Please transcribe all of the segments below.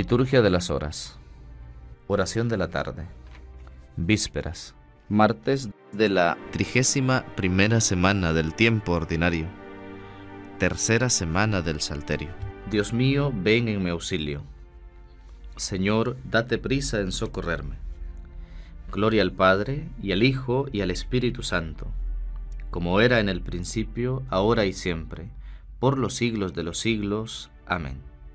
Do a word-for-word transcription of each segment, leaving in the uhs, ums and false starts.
Liturgia de las Horas. Oración de la tarde. Vísperas. Martes de la trigésima primera semana del tiempo ordinario. Tercera semana del Salterio. Dios mío, ven en mi auxilio. Señor, date prisa en socorrerme. Gloria al Padre, y al Hijo, y al Espíritu Santo, como era en el principio, ahora y siempre, por los siglos de los siglos. Amén.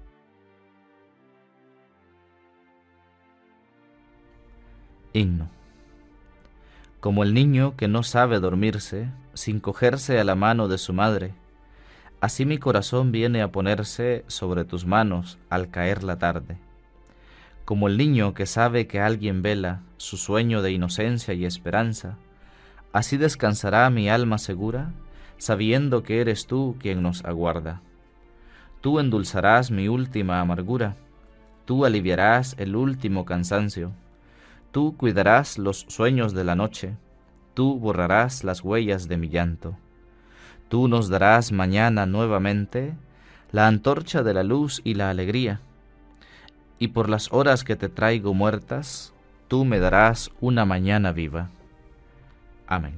Himno. Como el niño que no sabe dormirse, sin cogerse a la mano de su madre, así mi corazón viene a ponerse sobre tus manos al caer la tarde. Como el niño que sabe que alguien vela su sueño de inocencia y esperanza, así descansará mi alma segura, sabiendo que eres tú quien nos aguarda. Tú endulzarás mi última amargura, tú aliviarás el último cansancio, tú cuidarás los sueños de la noche, tú borrarás las huellas de mi llanto. Tú nos darás mañana nuevamente la antorcha de la luz y la alegría, y por las horas que te traigo muertas, tú me darás una mañana viva. Amén.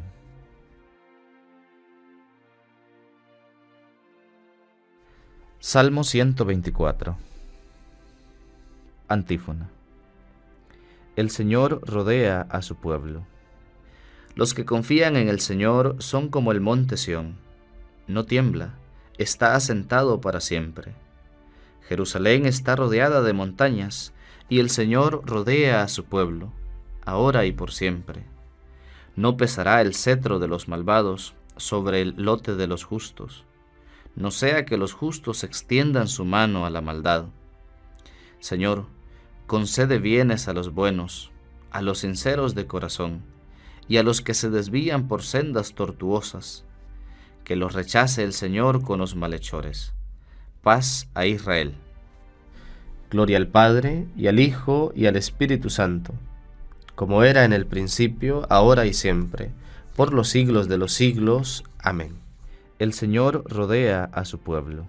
Salmo ciento veinticuatro. Antífona. El Señor rodea a su pueblo. Los que confían en el Señor son como el monte Sión. No tiembla, está asentado para siempre. Jerusalén está rodeada de montañas, y el Señor rodea a su pueblo, ahora y por siempre. No pesará el cetro de los malvados sobre el lote de los justos, no sea que los justos extiendan su mano a la maldad. Señor, concede bienes a los buenos, a los sinceros de corazón, y a los que se desvían por sendas tortuosas. Que los rechace el Señor con los malhechores. Paz a Israel. Gloria al Padre, y al Hijo, y al Espíritu Santo, como era en el principio, ahora y siempre, por los siglos de los siglos. Amén. El Señor rodea a su pueblo.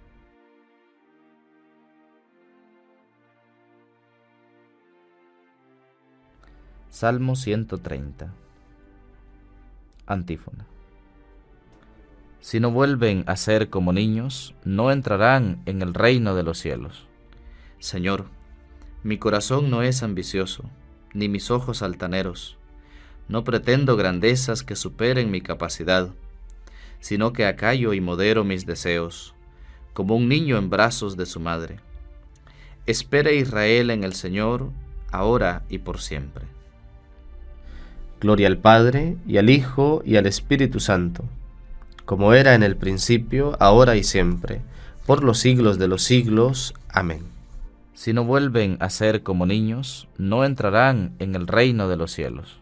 Salmo ciento treinta. Antífona. Si no vuelven a ser como niños, no entrarán en el reino de los cielos. Señor, mi corazón no es ambicioso, ni mis ojos altaneros. No pretendo grandezas que superen mi capacidad, sino que acallo y modero mis deseos, como un niño en brazos de su madre. Espere Israel en el Señor, ahora y por siempre. Gloria al Padre, y al Hijo, y al Espíritu Santo, como era en el principio, ahora y siempre, por los siglos de los siglos. Amén. Si no vuelven a ser como niños, no entrarán en el reino de los cielos.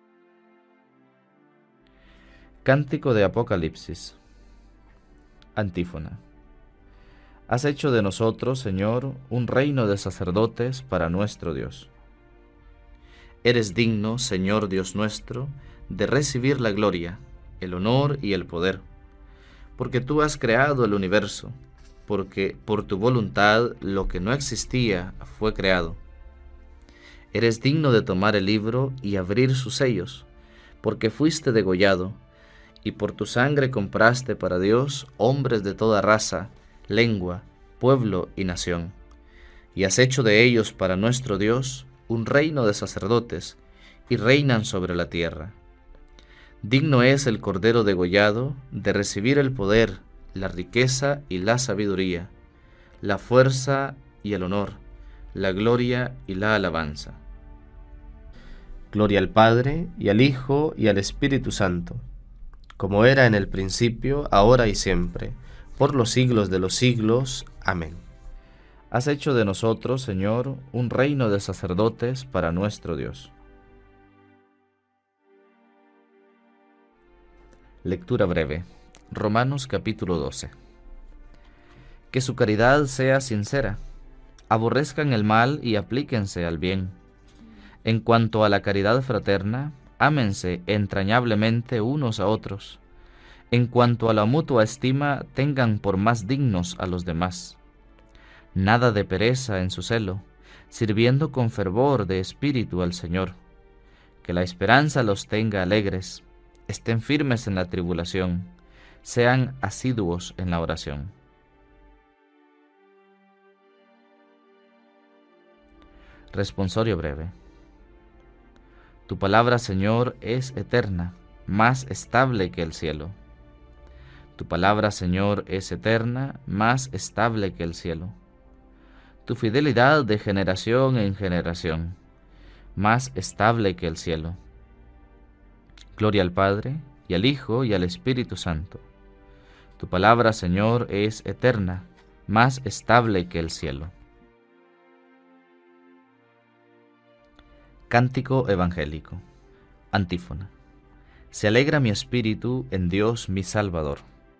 Cántico de Apocalipsis. Antífona. Has hecho de nosotros, Señor, un reino de sacerdotes para nuestro Dios. Eres digno, Señor Dios nuestro, de recibir la gloria, el honor y el poder, porque tú has creado el universo, porque por tu voluntad lo que no existía fue creado. Eres digno de tomar el libro y abrir sus sellos, porque fuiste degollado, y por tu sangre compraste para Dios hombres de toda raza, lengua, pueblo y nación, y has hecho de ellos para nuestro Dios un reino de sacerdotes, y reinan sobre la tierra. Digno es el Cordero degollado de recibir el poder, la riqueza y la sabiduría, la fuerza y el honor, la gloria y la alabanza. Gloria al Padre, y al Hijo, y al Espíritu Santo, como era en el principio, ahora y siempre, por los siglos de los siglos. Amén. Has hecho de nosotros, Señor, un reino de sacerdotes para nuestro Dios. Lectura breve. Romanos capítulo doce. Que su caridad sea sincera, aborrezcan el mal y aplíquense al bien. En cuanto a la caridad fraterna, ámense entrañablemente unos a otros. En cuanto a la mutua estima, tengan por más dignos a los demás. Nada de pereza en su celo, sirviendo con fervor de espíritu al Señor. Que la esperanza los tenga alegres, estén firmes en la tribulación, sean asiduos en la oración. Responsorio breve. Tu palabra, Señor, es eterna, más estable que el cielo. Tu palabra, Señor, es eterna, más estable que el cielo. Tu fidelidad de generación en generación, más estable que el cielo. Gloria al Padre, y al Hijo, y al Espíritu Santo. Tu palabra, Señor, es eterna, más estable que el cielo. Cántico evangélico. Antífona. Se alegra mi espíritu en Dios mi Salvador.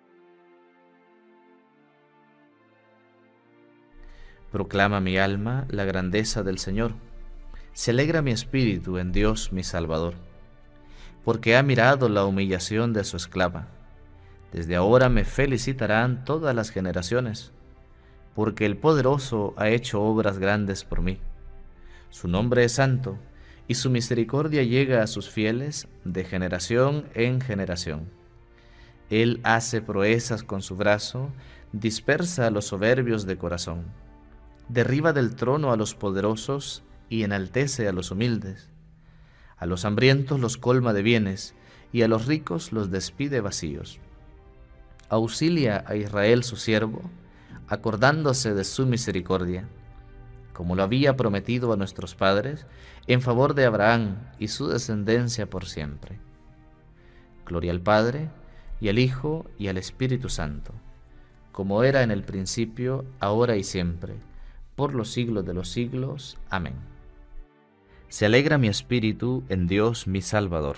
Proclama mi alma la grandeza del Señor. Se alegra mi espíritu en Dios mi Salvador, porque ha mirado la humillación de su esclava. Desde ahora me felicitarán todas las generaciones, porque el Poderoso ha hecho obras grandes por mí. Su nombre es santo, y su misericordia llega a sus fieles de generación en generación. Él hace proezas con su brazo, dispersa a los soberbios de corazón, derriba del trono a los poderosos y enaltece a los humildes. A los hambrientos los colma de bienes, y a los ricos los despide vacíos. Auxilia a Israel su siervo, acordándose de su misericordia, como lo había prometido a nuestros padres, en favor de Abraham y su descendencia por siempre. Gloria al Padre, y al Hijo, y al Espíritu Santo, como era en el principio, ahora y siempre, por los siglos de los siglos. Amén. Se alegra mi espíritu en Dios mi Salvador.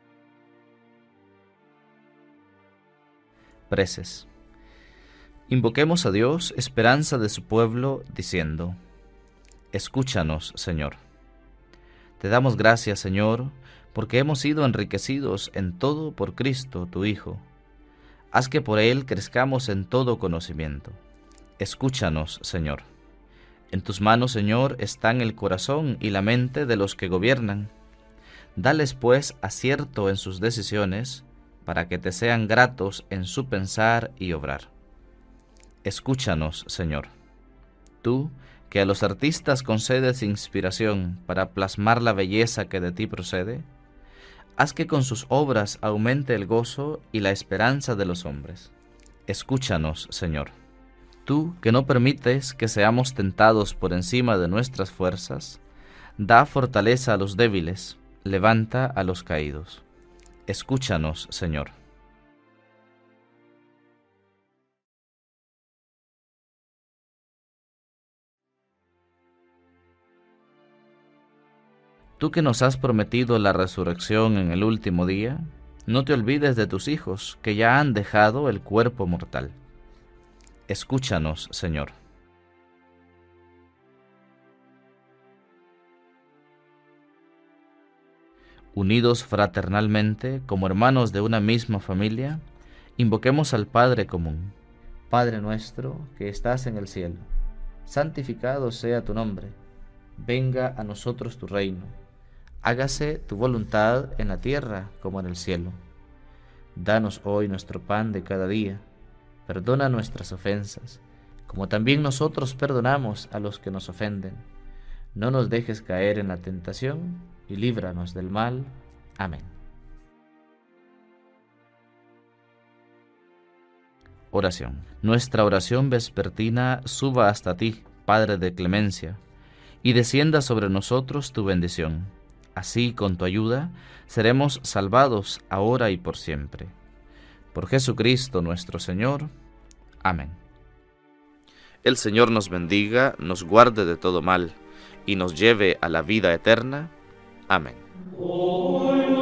Preces. Invoquemos a Dios, esperanza de su pueblo, diciendo: Escúchanos, Señor. Te damos gracias, Señor, porque hemos sido enriquecidos en todo por Cristo, tu Hijo. Haz que por Él crezcamos en todo conocimiento. Escúchanos, Señor. En tus manos, Señor, están el corazón y la mente de los que gobiernan. Dales, pues, acierto en sus decisiones, para que te sean gratos en su pensar y obrar. Escúchanos, Señor. Tú, que a los artistas concedes inspiración para plasmar la belleza que de ti procede, haz que con sus obras aumente el gozo y la esperanza de los hombres. Escúchanos, Señor. Tú, que no permites que seamos tentados por encima de nuestras fuerzas, da fortaleza a los débiles, levanta a los caídos. Escúchanos, Señor. Tú que nos has prometido la resurrección en el último día, no te olvides de tus hijos que ya han dejado el cuerpo mortal. Escúchanos, Señor. Unidos fraternalmente, como hermanos de una misma familia, invoquemos al Padre común. Padre nuestro, que estás en el cielo, santificado sea tu nombre. Venga a nosotros tu reino. Hágase tu voluntad en la tierra como en el cielo. Danos hoy nuestro pan de cada día. Perdona nuestras ofensas, como también nosotros perdonamos a los que nos ofenden. No nos dejes caer en la tentación, y líbranos del mal. Amén. Oración. Nuestra oración vespertina suba hasta ti, Padre de clemencia, y descienda sobre nosotros tu bendición. Así, con tu ayuda, seremos salvados ahora y por siempre. Por Jesucristo nuestro Señor. Amén. El Señor nos bendiga, nos guarde de todo mal, y nos lleve a la vida eterna. Amén.